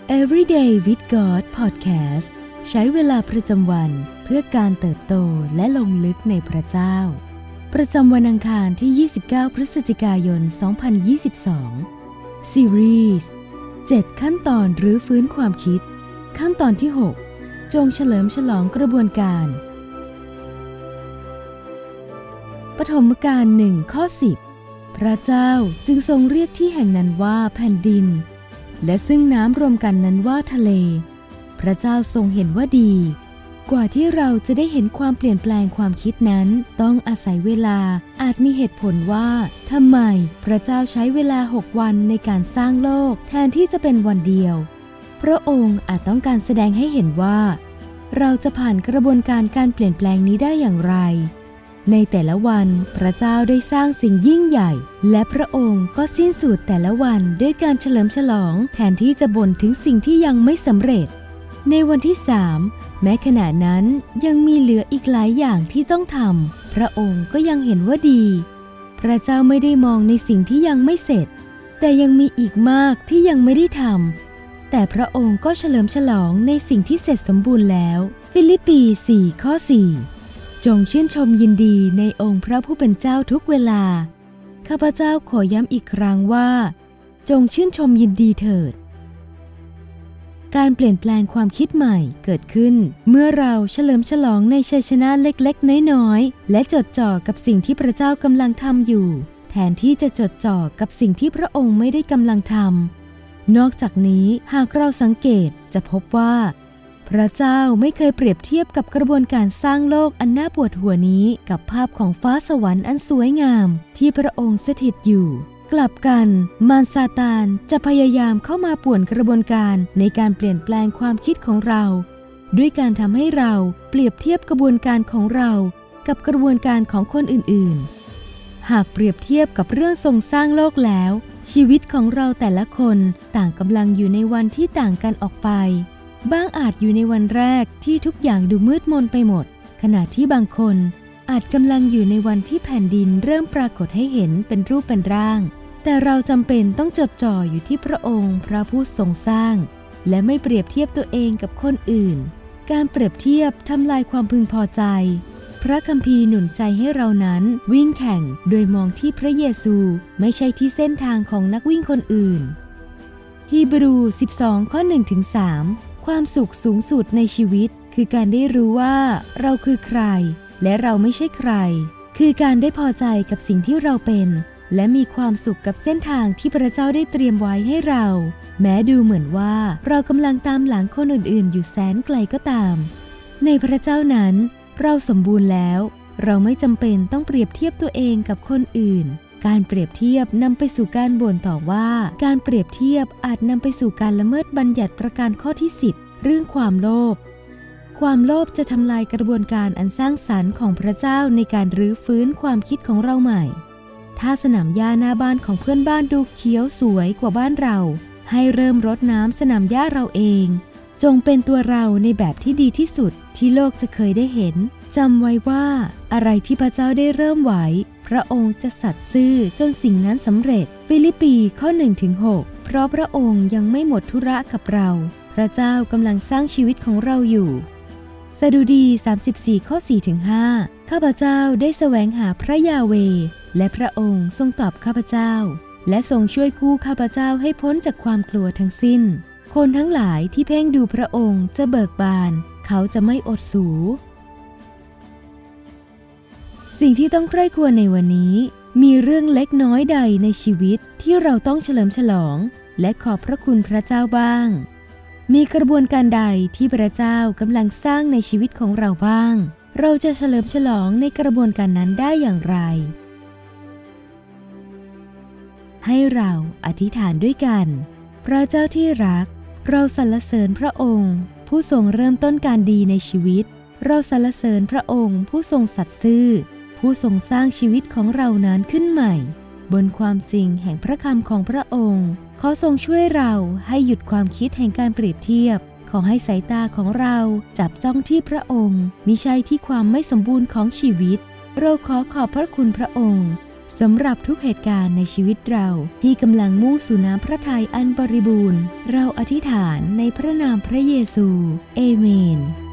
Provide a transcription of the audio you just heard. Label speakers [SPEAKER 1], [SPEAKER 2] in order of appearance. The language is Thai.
[SPEAKER 1] Everyday with God Podcast ใช้เวลาประจำวันเพื่อการเติบโตและลงลึกในพระเจ้าประจำวันอังคารที่29พฤศจิกายน2022ซีรีส์7ขั้นตอนรื้อฟื้นความคิดขั้นตอนที่6จงเฉลิมฉลองกระบวนการปฐมกาล1ข้อ10พระเจ้าจึงทรงเรียกที่แห่งนั้นว่าแผ่นดินและซึ่งน้ำรวมกันนั้นว่าทะเลพระเจ้าทรงเห็นว่าดีกว่าที่เราจะได้เห็นความเปลี่ยนแปลงความคิดนั้นต้องอาศัยเวลาอาจมีเหตุผลว่าทำไมพระเจ้าใช้เวลา6วันในการสร้างโลกแทนที่จะเป็นวันเดียวพระองค์อาจต้องการแสดงให้เห็นว่าเราจะผ่านกระบวนการเปลี่ยนแปลงนี้ได้อย่างไรในแต่ละวันพระเจ้าได้สร้างสิ่งยิ่งใหญ่และพระองค์ก็สิ้นสุดแต่ละวันด้วยการเฉลิมฉลองแทนที่จะบ่นถึงสิ่งที่ยังไม่สำเร็จในวันที่3แม้ขณะนั้นยังมีเหลืออีกหลายอย่างที่ต้องทำพระองค์ก็ยังเห็นว่าดีพระเจ้าไม่ได้มองในสิ่งที่ยังไม่เสร็จแต่ยังมีอีกมากที่ยังไม่ได้ทำแต่พระองค์ก็เฉลิมฉลองในสิ่งที่เสร็จสมบูรณ์แล้วฟิลิปปี4ข้อ4จงชื่นชมยินดีในองค์พระผู้เป็นเจ้าทุกเวลาข้าพเจ้าขอย้ำอีกครั้งว่าจงชื่นชมยินดีเถิดการเปลี่ยนแปลงความคิดใหม่เกิดขึ้นเมื่อเราเฉลิมฉลองในชัยชนะเล็กๆน้อยๆและจดจ่อกับสิ่งที่พระเจ้ากำลังทำอยู่แทนที่จะจดจ่อกับสิ่งที่พระองค์ไม่ได้กำลังทำนอกจากนี้หากเราสังเกตจะพบว่าพระเจ้าไม่เคยเปรียบเทียบกับกระบวนการสร้างโลกอันน่าปวดหัวนี้กับภาพของฟ้าสวรรค์อันสวยงามที่พระองค์สถิตอยู่กลับกันมารซาตานจะพยายามเข้ามาป่วนกระบวนการในการเปลี่ยนแปลงความคิดของเราด้วยการทำให้เราเปรียบเทียบกระบวนการของเรากับกระบวนการของคนอื่นๆหากเปรียบเทียบกับเรื่องทรงสร้างโลกแล้วชีวิตของเราแต่ละคนต่างกำลังอยู่ในวันที่ต่างกันออกไปบ้างอาจอยู่ในวันแรกที่ทุกอย่างดูมืดมนไปหมดขณะที่บางคนอาจกำลังอยู่ในวันที่แผ่นดินเริ่มปรากฏให้เห็นเป็นรูปเป็นร่างแต่เราจำเป็นต้องจดจ่ออยู่ที่พระองค์พระผู้ทรงสร้างและไม่เปรียบเทียบตัวเองกับคนอื่นการเปรียบเทียบทำลายความพึงพอใจพระคัมภีร์หนุนใจให้เรานั้นวิ่งแข่งโดยมองที่พระเยซูไม่ใช่ที่เส้นทางของนักวิ่งคนอื่นฮีบรู12ข้อ 1-3ความสุขสูงสุดในชีวิตคือการได้รู้ว่าเราคือใครและเราไม่ใช่ใครคือการได้พอใจกับสิ่งที่เราเป็นและมีความสุขกับเส้นทางที่พระเจ้าได้เตรียมไว้ให้เราแม้ดูเหมือนว่าเรากำลังตามหลังคนอื่นๆอยู่แสนไกลก็ตามในพระเจ้านั้นเราสมบูรณ์แล้วเราไม่จำเป็นต้องเปรียบเทียบตัวเองกับคนอื่นการเปรียบเทียบนำไปสู่การบ่นต่อว่าการเปรียบเทียบอาจนำไปสู่การละเมิดบัญญัติประการข้อที่10เรื่องความโลภจะทำลายกระบวนการอันสร้างสรรค์ของพระเจ้าในการรื้อฟื้นความคิดของเราใหม่ถ้าสนามหญ้าหน้าบ้านของเพื่อนบ้านดูเขียวสวยกว่าบ้านเราให้เริ่มรดน้ำสนามหญ้าเราเองจงเป็นตัวเราในแบบที่ดีที่สุดที่โลกจะเคยได้เห็นจำไว้ว่าอะไรที่พระเจ้าได้เริ่มไว้พระองค์จะสัตย์ซื่อจนสิ่งนั้นสำเร็จฟิลิปปีข้อ 1-6 เพราะพระองค์ยังไม่หมดธุระกับเราพระเจ้ากำลังสร้างชีวิตของเราอยู่สดุดี34ข้อ 4-5 ข้าพเจ้าได้แสวงหาพระยาเวห์และพระองค์ทรงตอบข้าพเจ้าและทรงช่วยกู้ข้าพเจ้าให้พ้นจากความกลัวทั้งสิ้นคนทั้งหลายที่เพ่งดูพระองค์จะเบิกบานเขาจะไม่อดสูสิ่งที่ต้องใคร่ครวญในวันนี้มีเรื่องเล็กน้อยใดในชีวิตที่เราต้องเฉลิมฉลองและขอบพระคุณพระเจ้าบ้างมีกระบวนการใดที่พระเจ้ากำลังสร้างในชีวิตของเราบ้างเราจะเฉลิมฉลองในกระบวนการนั้นได้อย่างไรให้เราอธิษฐานด้วยกันพระเจ้าที่รักเราสรรเสริญพระองค์ผู้ทรงเริ่มต้นการดีในชีวิตเราสรรเสริญพระองค์ผู้ทรงสัตย์ซื่อผู้ทรงสร้างชีวิตของเรานั้นขึ้นใหม่บนความจริงแห่งพระคำของพระองค์ขอทรงช่วยเราให้หยุดความคิดแห่งการเปรียบเทียบขอให้สายตาของเราจับจ้องที่พระองค์มิใช่ที่ความไม่สมบูรณ์ของชีวิตเราขอบพระคุณพระองค์สำหรับทุกเหตุการณ์ในชีวิตเราที่กำลังมุ่งสู่น้ำพระทัยอันบริบูรณ์เราอธิษฐานในพระนามพระเยซูเอเมน